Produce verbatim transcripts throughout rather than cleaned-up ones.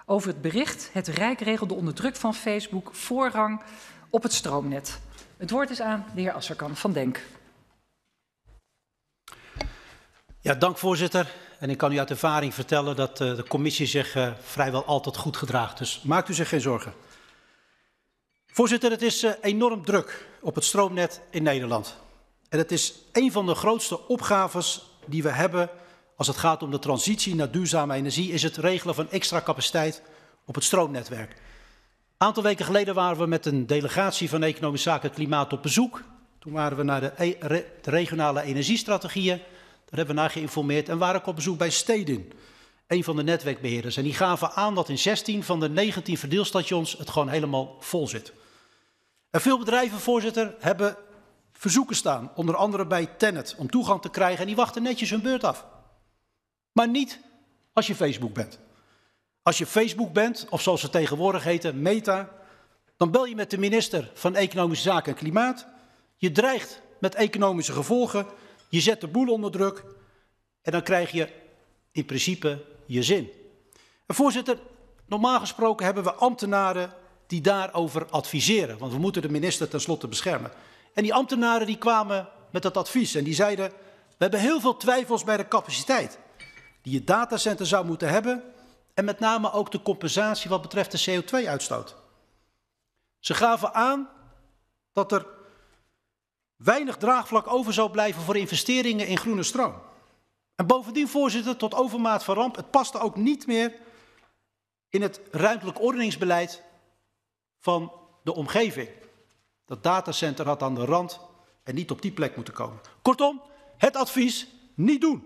over het bericht Het Rijk regelde onder druk van Facebook voorrang op het stroomnet. Het woord is aan de heer Azarkan van Denk. Ja, dank voorzitter. En ik kan u uit ervaring vertellen dat uh, de commissie zich uh, vrijwel altijd goed gedraagt. Dus maakt u zich geen zorgen. Voorzitter, het is uh, enorm druk op het stroomnet in Nederland. En het is een van de grootste opgaves die we hebben als het gaat om de transitie naar duurzame energie, is het regelen van extra capaciteit op het stroomnetwerk. Een aantal weken geleden waren we met een delegatie van Economische Zaken en Klimaat op bezoek. Toen waren we naar de, e re de regionale energiestrategieën. Daar hebben we naar geïnformeerd en waren ook op bezoek bij Stedin, een van de netwerkbeheerders. En die gaven aan dat in zestien van de negentien verdeelstations het gewoon helemaal vol zit. En veel bedrijven, voorzitter, hebben verzoeken staan, onder andere bij Tennet, om toegang te krijgen. En die wachten netjes hun beurt af. Maar niet als je Facebook bent. Als je Facebook bent, of zoals ze tegenwoordig heten, Meta, dan bel je met de minister van Economische Zaken en Klimaat. Je dreigt met economische gevolgen. Je zet de boel onder druk en dan krijg je in principe je zin. En voorzitter, normaal gesproken hebben we ambtenaren die daarover adviseren. Want we moeten de minister tenslotte beschermen. En die ambtenaren die kwamen met dat advies en die zeiden, we hebben heel veel twijfels bij de capaciteit die je datacenter zou moeten hebben. En met name ook de compensatie wat betreft de C O twee uitstoot. Ze gaven aan dat er weinig draagvlak over zou blijven voor investeringen in groene stroom. En bovendien, voorzitter, tot overmaat van ramp, het paste ook niet meer in het ruimtelijk ordeningsbeleid van de omgeving. Dat datacenter had aan de rand en niet op die plek moeten komen. Kortom, het advies niet doen.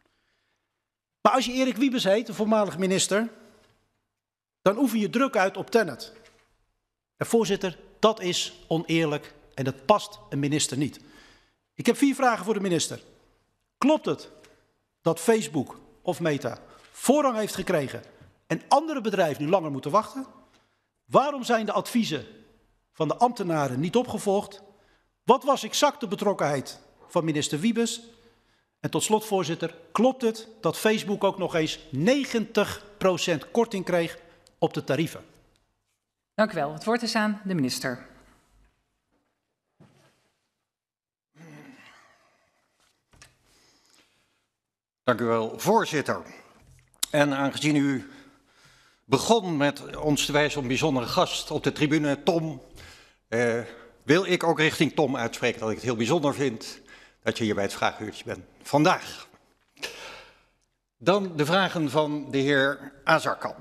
Maar als je Erik Wiebes heet, de voormalig minister, dan oefen je druk uit op Tennet. En voorzitter, dat is oneerlijk en dat past een minister niet. Ik heb vier vragen voor de minister. Klopt het dat Facebook of Meta voorrang heeft gekregen en andere bedrijven nu langer moeten wachten? Waarom zijn de adviezen van de ambtenaren niet opgevolgd? Wat was exact de betrokkenheid van minister Wiebes? En tot slot, voorzitter, klopt het dat Facebook ook nog eens negentig procent korting kreeg op de tarieven? Dank u wel. Het woord is aan de minister. Dank u wel, voorzitter. En aangezien u begon met ons te wijzen op een bijzondere gast op de tribune, Tom, eh, wil ik ook richting Tom uitspreken dat ik het heel bijzonder vind dat je hier bij het vraaguurtje bent vandaag. Dan de vragen van de heer Azarkan.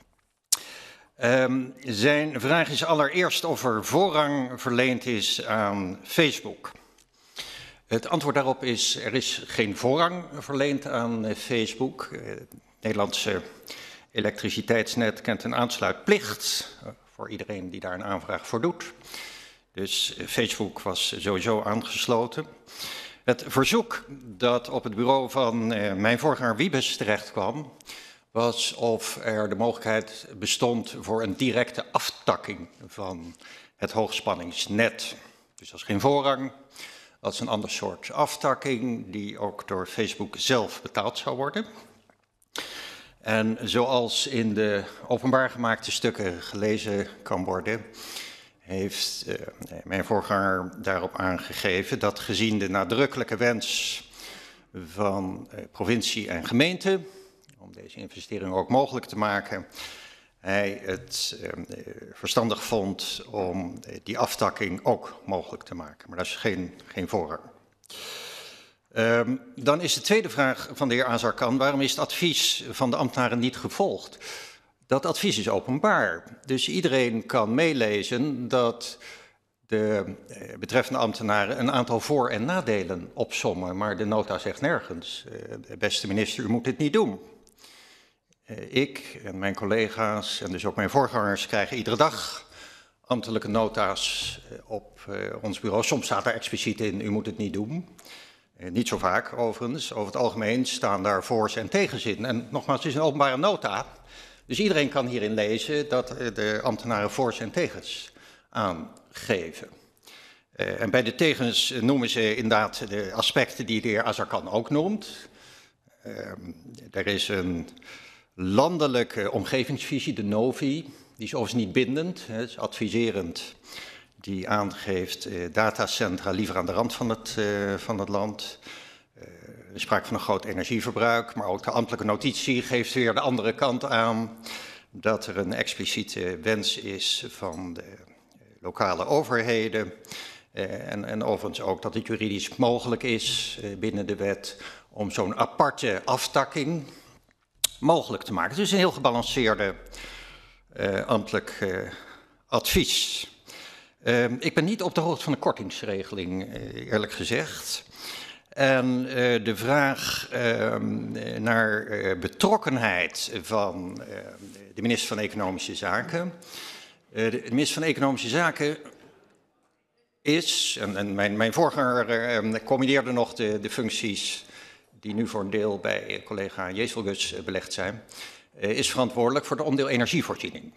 Um, zijn vraag is allereerst of er voorrang verleend is aan Facebook. Het antwoord daarop is, er is geen voorrang verleend aan uh, Facebook. Uh, het Nederlandse elektriciteitsnet kent een aansluitplicht uh, voor iedereen die daar een aanvraag voor doet. Dus uh, Facebook was sowieso aangesloten. Het verzoek dat op het bureau van uh, mijn voorganger Wiebes terecht kwam, was of er de mogelijkheid bestond voor een directe aftakking van het hoogspanningsnet. Dus dat is geen voorrang, dat is een ander soort aftakking die ook door Facebook zelf betaald zou worden. En zoals in de openbaar gemaakte stukken gelezen kan worden, heeft uh, mijn voorganger daarop aangegeven dat gezien de nadrukkelijke wens van uh, provincie en gemeente om deze investering ook mogelijk te maken, hij het uh, verstandig vond om uh, die aftakking ook mogelijk te maken. Maar dat is geen, geen voorrang. Uh, dan is de tweede vraag van de heer Azarkan, waarom is het advies van de ambtenaren niet gevolgd? Dat advies is openbaar, dus iedereen kan meelezen dat de betreffende ambtenaren een aantal voor- en nadelen opsommen, maar de nota zegt nergens, uh, beste minister, u moet dit niet doen. Uh, ik en mijn collega's en dus ook mijn voorgangers krijgen iedere dag ambtelijke nota's op uh, ons bureau. Soms staat er expliciet in, u moet het niet doen. Uh, niet zo vaak overigens, over het algemeen staan daar voor's en tegens in. En nogmaals, het is een openbare nota. Dus iedereen kan hierin lezen dat de ambtenaren voor's en tegens aangeven. Uh, en bij de tegens noemen ze inderdaad de aspecten die de heer Azarkan ook noemt. Uh, er is een landelijke omgevingsvisie, de NOVI, die is overigens niet bindend, het is adviserend, die aangeeft uh, datacentra liever aan de rand van het, uh, van het land. Uh, er is sprake van een groot energieverbruik, maar ook de ambtelijke notitie geeft weer de andere kant aan, dat er een expliciete wens is van de lokale overheden. Uh, en, en overigens ook dat het juridisch mogelijk is uh, binnen de wet om zo'n aparte aftakking mogelijk te maken. Het is een heel gebalanceerde uh, ambtelijk uh, advies. Uh, ik ben niet op de hoogte van de kortingsregeling, uh, eerlijk gezegd. En uh, de vraag uh, naar uh, betrokkenheid van uh, de minister van Economische Zaken. Uh, de minister van Economische Zaken is, en, en mijn, mijn voorganger uh, combineerde nog de, de functies die nu voor een deel bij collega Jezelgus uh, belegd zijn, uh, is verantwoordelijk voor het onderdeel energievoorziening.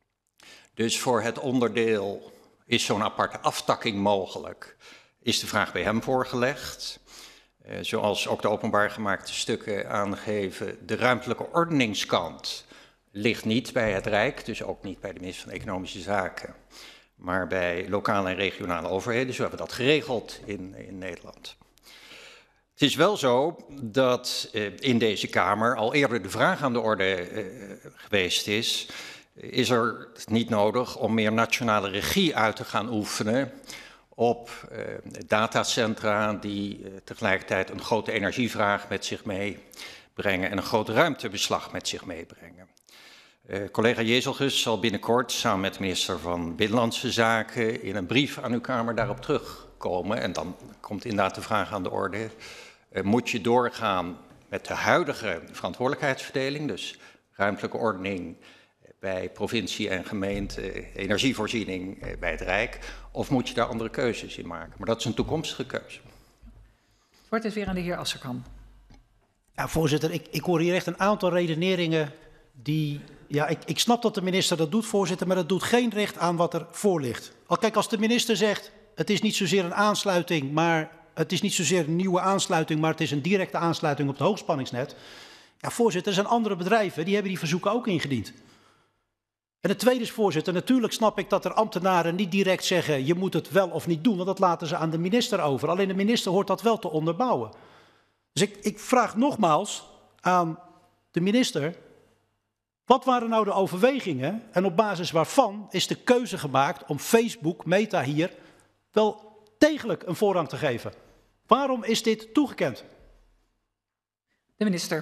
Dus voor het onderdeel is zo'n aparte aftakking mogelijk, is de vraag bij hem voorgelegd. Uh, zoals ook de openbaar gemaakte stukken aangeven, de ruimtelijke ordeningskant ligt niet bij het Rijk, dus ook niet bij de minister van Economische Zaken, maar bij lokale en regionale overheden. Zo hebben we dat geregeld in, in Nederland. Het is wel zo dat uh, in deze Kamer al eerder de vraag aan de orde uh, geweest is, is er niet nodig om meer nationale regie uit te gaan oefenen op uh, datacentra die uh, tegelijkertijd een grote energievraag met zich meebrengen en een groot ruimtebeslag met zich meebrengen. Uh, collega Jezelgus zal binnenkort samen met de minister van Binnenlandse Zaken in een brief aan uw Kamer daarop terugkomen. En dan komt inderdaad de vraag aan de orde, uh, moet je doorgaan met de huidige verantwoordelijkheidsverdeling, dus ruimtelijke ordening bij provincie en gemeente, energievoorziening bij het Rijk, of moet je daar andere keuzes in maken? Maar dat is een toekomstige keuze. Wordt het weer aan de heer Asserkan. Ja, voorzitter, ik, ik hoor hier echt een aantal redeneringen die... Ja, ik, ik snap dat de minister dat doet, voorzitter, maar dat doet geen recht aan wat er voor ligt. Al kijk, als de minister zegt, het is niet zozeer een aansluiting, maar het is niet zozeer een nieuwe aansluiting, maar het is een directe aansluiting op het hoogspanningsnet. Ja, voorzitter, er zijn andere bedrijven, die hebben die verzoeken ook ingediend. En het tweede is, voorzitter, natuurlijk snap ik dat er ambtenaren niet direct zeggen, je moet het wel of niet doen, want dat laten ze aan de minister over. Alleen de minister hoort dat wel te onderbouwen. Dus ik, ik vraag nogmaals aan de minister, wat waren nou de overwegingen en op basis waarvan is de keuze gemaakt om Facebook, Meta hier, wel degelijk een voorrang te geven? Waarom is dit toegekend? De minister.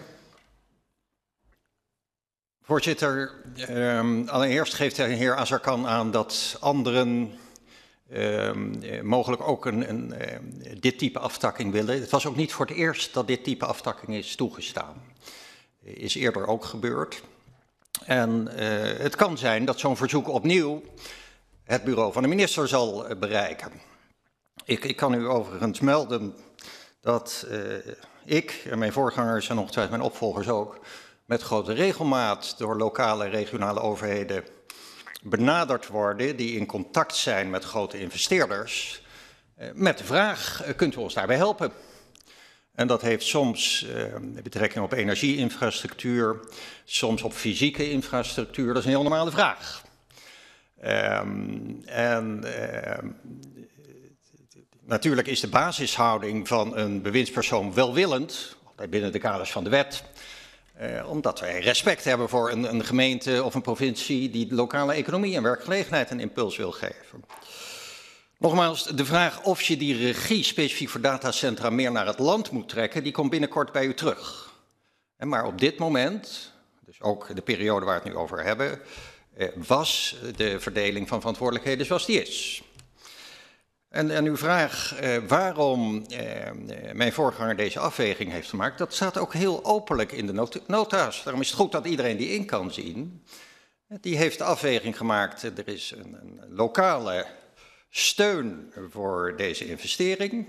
Voorzitter, um, allereerst geeft de heer Asserkan aan dat anderen um, mogelijk ook een, een, uh, dit type aftakking willen. Het was ook niet voor het eerst dat dit type aftakking is toegestaan. Is eerder ook gebeurd. En uh, het kan zijn dat zo'n verzoek opnieuw het bureau van de minister zal uh, bereiken. Ik, ik kan u overigens melden dat uh, ik en mijn voorgangers en ongetwijfeld mijn opvolgers ook met grote regelmaat door lokale en regionale overheden benaderd worden die in contact zijn met grote investeerders uh, met de vraag, uh, kunt u ons daarbij helpen? En dat heeft soms uh, betrekking op energieinfrastructuur, soms op fysieke infrastructuur. Dat is een heel normale vraag. Um, en uh, natuurlijk is de basishouding van een bewindspersoon welwillend, altijd binnen de kaders van de wet, uh, omdat wij respect hebben voor een, een gemeente of een provincie die de lokale economie en werkgelegenheid een impuls wil geven. Nogmaals, de vraag of je die regie specifiek voor datacentra meer naar het land moet trekken, die komt binnenkort bij u terug. Maar op dit moment, dus ook de periode waar we het nu over hebben, was de verdeling van verantwoordelijkheden zoals die is. En, en uw vraag eh, waarom eh, mijn voorganger deze afweging heeft gemaakt, dat staat ook heel openlijk in de not nota's. Daarom is het goed dat iedereen die in kan zien. Die heeft de afweging gemaakt, er is een, een lokale steun voor deze investering.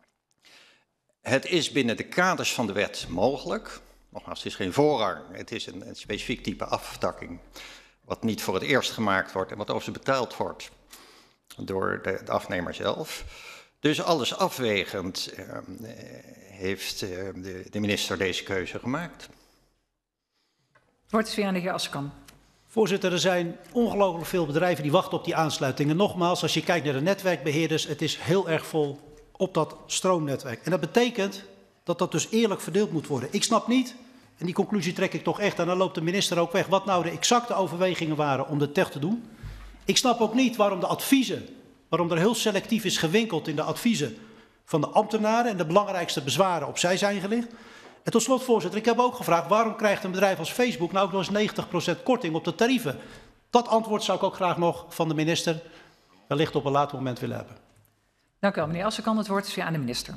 Het is binnen de kaders van de wet mogelijk. Nogmaals, het is geen voorrang, het is een, een specifiek type aftakking, wat niet voor het eerst gemaakt wordt en wat overigens betaald wordt door de, de afnemer zelf. Dus alles afwegend uh, heeft uh, de, de minister deze keuze gemaakt. Het woord is weer aan de heer Assekan. Voorzitter, er zijn ongelooflijk veel bedrijven die wachten op die aansluitingen. Nogmaals, als je kijkt naar de netwerkbeheerders, het is heel erg vol op dat stroomnetwerk. En dat betekent dat dat dus eerlijk verdeeld moet worden. Ik snap niet, en die conclusie trek ik toch echt, en dan loopt de minister ook weg, wat nou de exacte overwegingen waren om dit tech te doen. Ik snap ook niet waarom de adviezen, waarom er heel selectief is gewinkeld in de adviezen van de ambtenaren en de belangrijkste bezwaren opzij zijn gelicht. En tot slot, voorzitter, ik heb ook gevraagd waarom krijgt een bedrijf als Facebook nou ook nog eens negentig procent korting op de tarieven? Dat antwoord zou ik ook graag nog van de minister wellicht op een later moment willen hebben. Dank u wel, meneer Assekan. Het woord is weer aan de minister.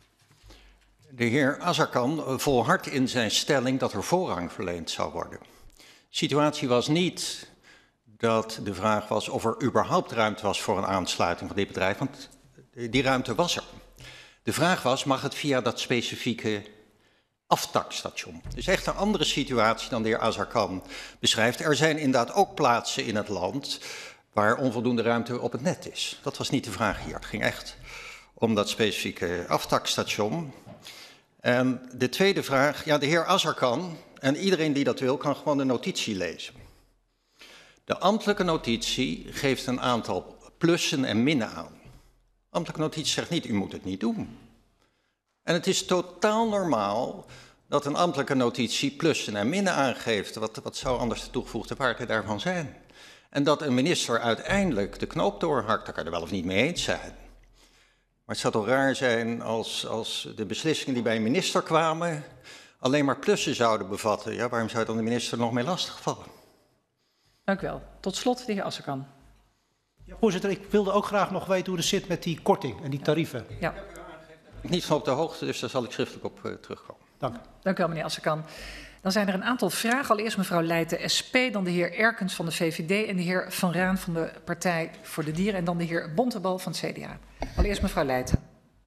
De heer Assekan volhardt in zijn stelling dat er voorrang verleend zou worden. De situatie was niet dat de vraag was of er überhaupt ruimte was voor een aansluiting van dit bedrijf, want die ruimte was er. De vraag was, mag het via dat specifieke aftakstation? Dus echt een andere situatie dan de heer Assekan beschrijft. Er zijn inderdaad ook plaatsen in het land waar onvoldoende ruimte op het net is. Dat was niet de vraag hier. Het ging echt om dat specifieke aftakstation. En de tweede vraag, ja, de heer Assekan en iedereen die dat wil, kan gewoon de notitie lezen. De ambtelijke notitie geeft een aantal plussen en minnen aan. De ambtelijke notitie zegt niet, u moet het niet doen. En het is totaal normaal dat een ambtelijke notitie plussen en minnen aangeeft. Wat, wat zou anders de toegevoegde waarde daarvan zijn? En dat een minister uiteindelijk de knoop doorhakt, daar kan je er wel of niet mee eens zijn. Maar het zou toch raar zijn als, als de beslissingen die bij een minister kwamen alleen maar plussen zouden bevatten. Ja, waarom zou dan de minister nog mee lastigvallen? Dank u wel. Tot slot de heer Assekan. Ja, voorzitter, ik wilde ook graag nog weten hoe het zit met die korting en die tarieven. Ja. Ik ben niet van op de hoogte, dus daar zal ik schriftelijk op uh, terugkomen. Dank. Dank u wel, meneer Assekan. Dan zijn er een aantal vragen. Allereerst mevrouw Leijten, S P, dan de heer Erkens van de V V D en de heer Van Raan van de Partij voor de Dieren en dan de heer Bontebal van het C D A. Allereerst mevrouw Leijten.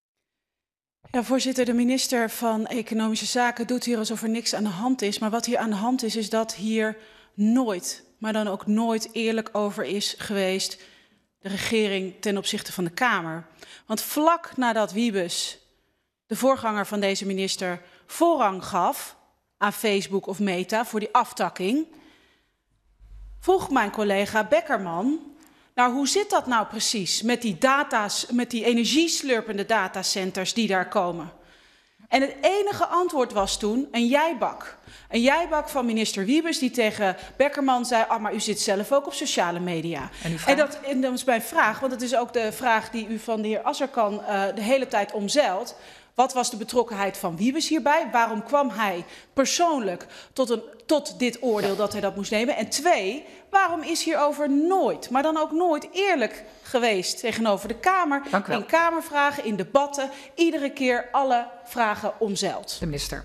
Ja, voorzitter, de minister van Economische Zaken doet hier alsof er niks aan de hand is. Maar wat hier aan de hand is, is dat hier nooit, maar dan ook nooit eerlijk over is geweest de regering ten opzichte van de Kamer. Want vlak nadat Wiebes, de voorganger van deze minister, voorrang gaf aan Facebook of Meta voor die aftakking, vroeg mijn collega Beckerman, nou hoe zit dat nou precies met die, data's, met die energieslurpende datacenters die daar komen? En het enige antwoord was toen een jijbak. Een jijbak van minister Wiebes die tegen Beckerman zei, ah, maar u zit zelf ook op sociale media. En, en, dat, en dat is mijn vraag, want het is ook de vraag die u van de heer Assekan uh, de hele tijd omzeilt. Wat was de betrokkenheid van Wiebes hierbij? Waarom kwam hij persoonlijk tot, een, tot dit oordeel dat hij dat moest nemen? En twee, waarom is hierover nooit, maar dan ook nooit eerlijk geweest tegenover de Kamer? In Kamervragen, in debatten, iedere keer alle vragen omzeild. De minister.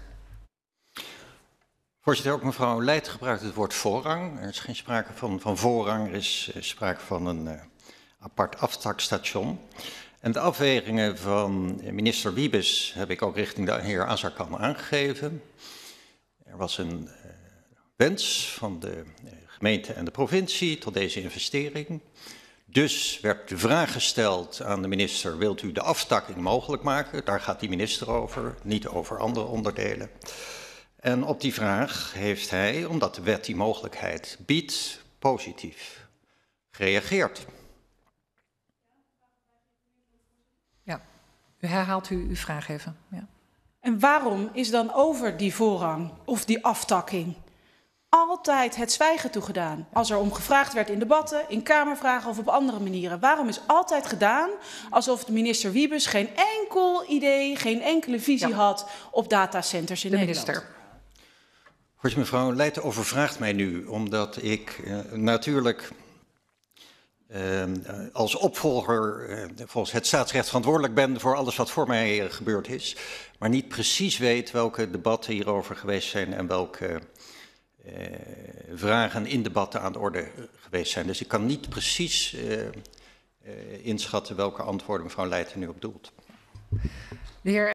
Voorzitter, ook mevrouw Leijten gebruikt het woord voorrang. Er is geen sprake van, van voorrang, er is uh, sprake van een uh, apart aftakstation. En de afwegingen van minister Wiebes heb ik ook richting de heer Assekan aangegeven. Er was een uh, wens van de uh, gemeente en de provincie tot deze investering. Dus werd de vraag gesteld aan de minister, wilt u de aftakking mogelijk maken? Daar gaat die minister over, niet over andere onderdelen. En op die vraag heeft hij, omdat de wet die mogelijkheid biedt, positief gereageerd. Ja, u herhaalt u uw vraag even. Ja. En waarom is dan over die voorrang of die aftakking altijd het zwijgen toegedaan? Als er om gevraagd werd in debatten, in Kamervragen of op andere manieren. Waarom is altijd gedaan alsof de minister Wiebes geen enkel idee, geen enkele visie ja. had op datacenters in de Nederland? Minister. Voorzitter, mevrouw Leijten overvraagt mij nu, omdat ik uh, natuurlijk uh, als opvolger uh, volgens het staatsrecht verantwoordelijk ben voor alles wat voor mij uh, gebeurd is, maar niet precies weet welke debatten hierover geweest zijn en welke uh, vragen in debatten aan de orde geweest zijn. Dus ik kan niet precies uh, uh, inschatten welke antwoorden mevrouw Leijten nu op doelt. De heer